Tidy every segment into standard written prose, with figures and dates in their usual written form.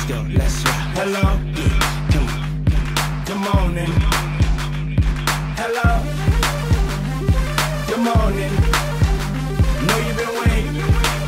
let's go, let's rock. Hello, yeah, come on. Good morning. Hello. Good morning. Know you've been waiting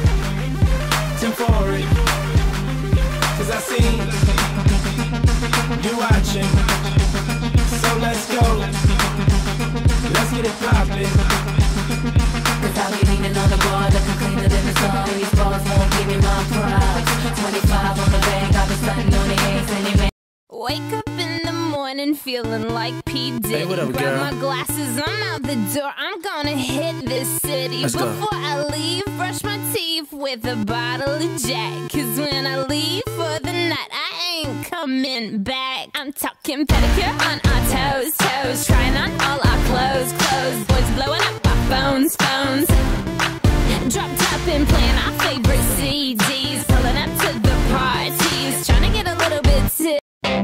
for it, 'cause I seen you watching. So let's go. Let's get it poppin'. 'Cause I'll be leaning on the bar, looking cleaner than the sun. These bars won't give me my props. 25 on the bank, I've been stunting on the eggs and it. Wake up in the morning feeling like P. Diddy. Hey, what up, grab girl? my glasses, I'm out the door. I'm gonna hit this city. Let's go. Before I leave, brush my teeth with a bottle of Jack. 'Cause when I leave for the night, I ain't coming back. I'm talking pedicure on our toes, toes. Trying on all our clothes, clothes. Boys blowing up our phones, phones. Drop top and playing our favorite CDs. Pulling up to the parties, trying to get a little bit tipsy.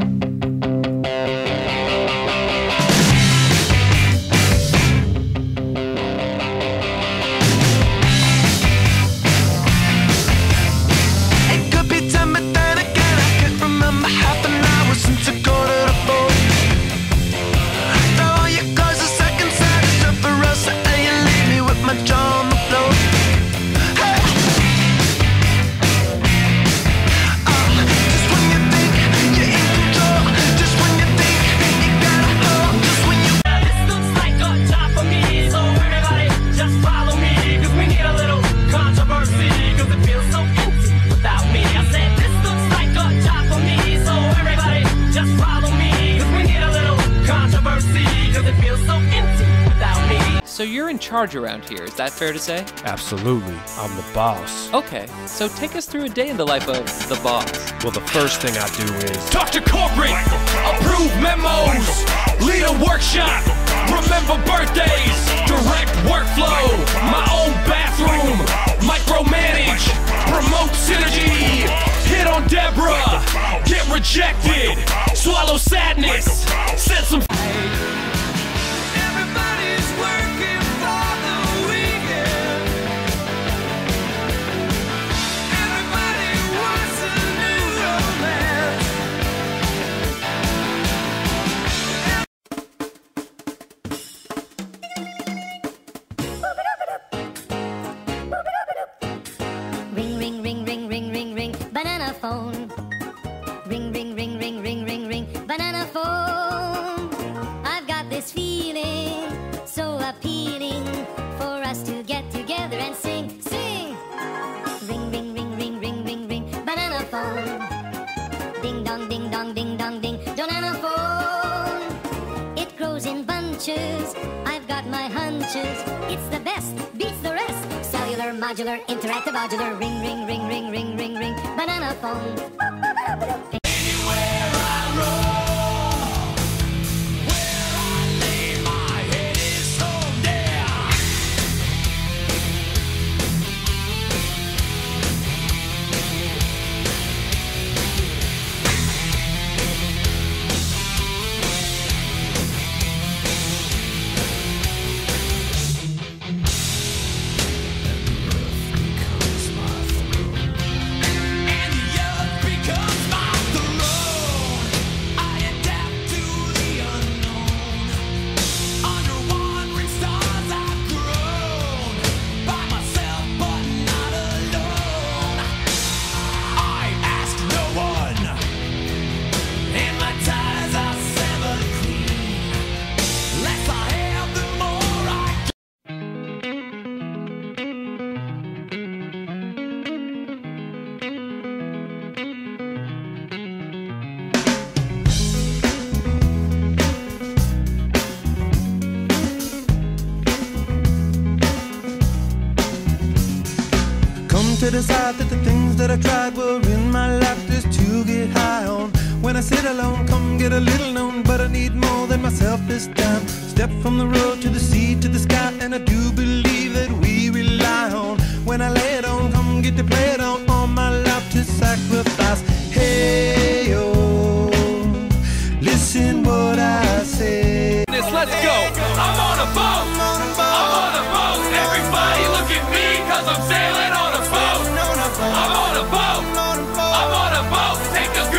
So you're in charge around here, is that fair to say? Absolutely. I'm the boss. Okay, so take us through a day in the life of the boss. Well, the first thing I do is talk to corporate, approve memos, lead a workshop, remember birthdays, direct workflow, my own bathroom, micromanage, promote synergy, hit on Deborah, get rejected, swallow sadness, send some. Everybody's working for the weekend. Everybody wants a new romance. Ring, ring, ring, ring, ring, ring, ring, banana phone. Ring, ring, ring, ring, ring, ring, ring, banana phone. I've got this feeling so appealing for us to get together and sing, sing. Ring, ring, ring, ring, ring, ring, ring, banana phone. Ding dong, ding dong, ding dong, ding, banana phone. It grows in bunches. I've got my hunches. It's the best, beats the rest. Cellular, modular, interactive, modular. Ring, ring, ring, ring, ring, ring, ring, banana phone. Anywhere I roam, where I lay my head is home there. And the earth becomes my throne. I adapt to the unknown. Under wandering stars I've grown. By myself but not alone. I ask no one. And my ties are severed clean. Less I have, the more I Come to decide that the things that I tried were in my life just to get high on. When I sit alone, come get a little known, but I need more than myself this time. Step from the road to the sea to the sky, and I do believe that we rely on. When I lay it on, come get to play it on, all my life to sacrifice. Hey, yo, listen what I say. Let's go. I'm on a boat. I'm on a boat. Everybody look at me, 'cause I'm sailing on a boat. I'm on a boat. I'm on a boat. Take us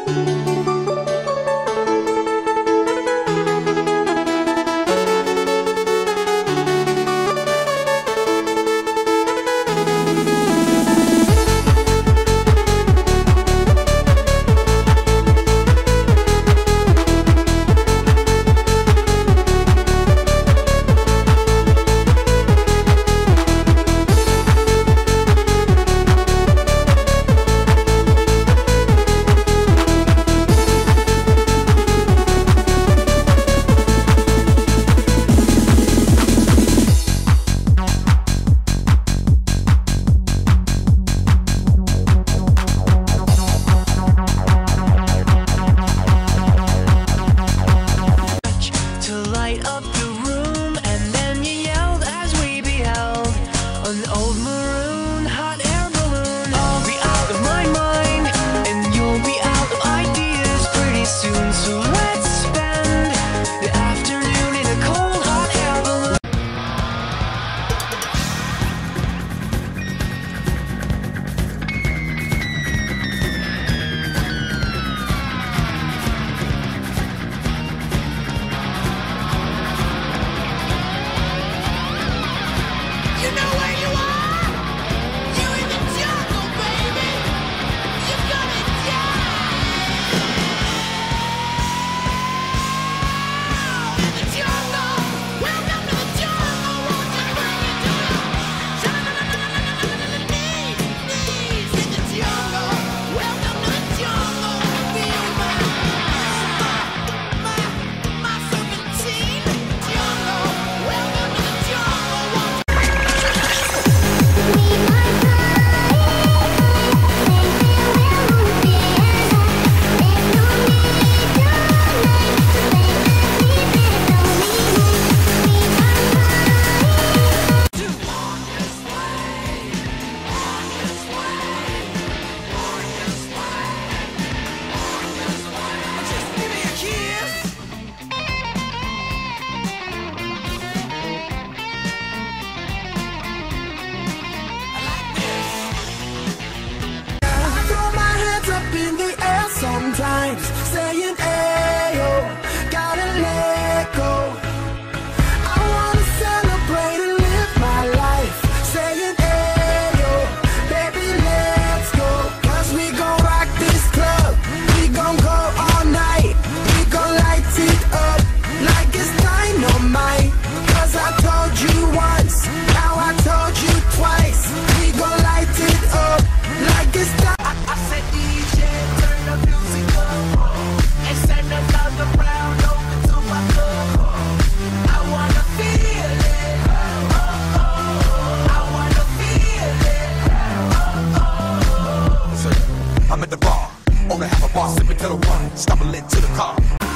sometimes, saying, ayo, gotta let go. I wanna celebrate and live my life, saying, ayo, baby, let's go. Cause we gon' rock this club, we gon' go all night, we gon' light it up like it's dynamite. Cause I told you once, now I told you twice, we gon' light it up like it's dynamite. I said DJ, turn the music up and send another round over to my club. I wanna feel it, oh, oh. I wanna feel it, oh, oh. I'm at the bar, on the half a bar, sipping till the one, stumbling to the car.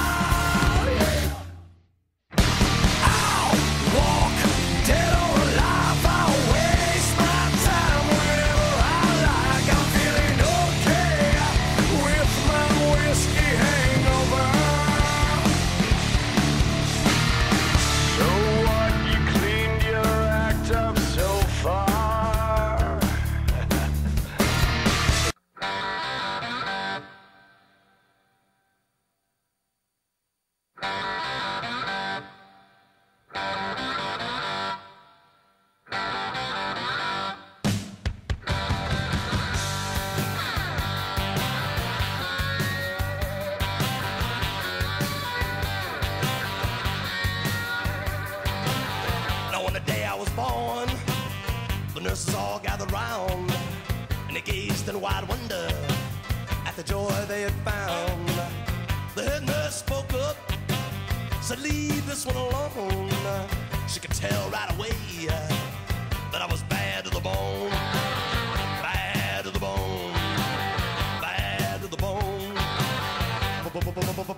Born, the nurses all gathered round, and they gazed in wide wonder at the joy they had found. The head nurse spoke up, said, leave this one alone. She could tell right away that I was bad to the bone, bad to the bone, bad to the bone, bad,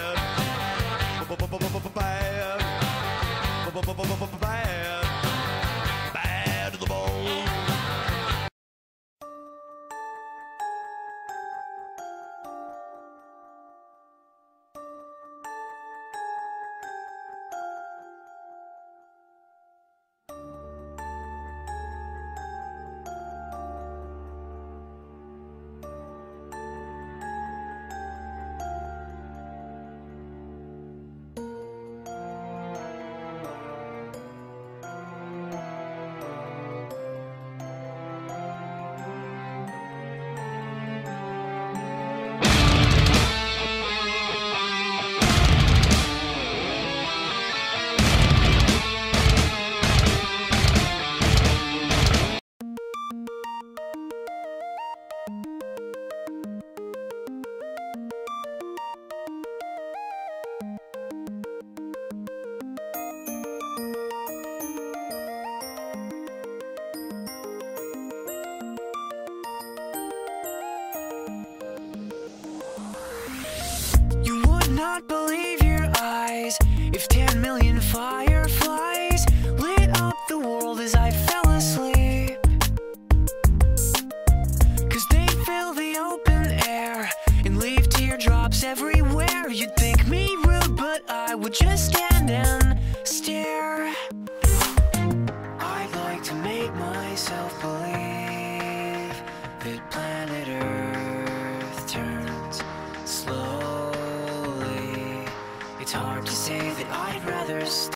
bad, bad. not believe your eyes. If 10 million fireflies lit up the world as I fell asleep, 'cause they fill the open air and leave teardrops everywhere. You'd think me rude, but I would just stand and stare. I'd like to make myself believe that planet Earth turns slowly. It's hard to say that I'd rather stay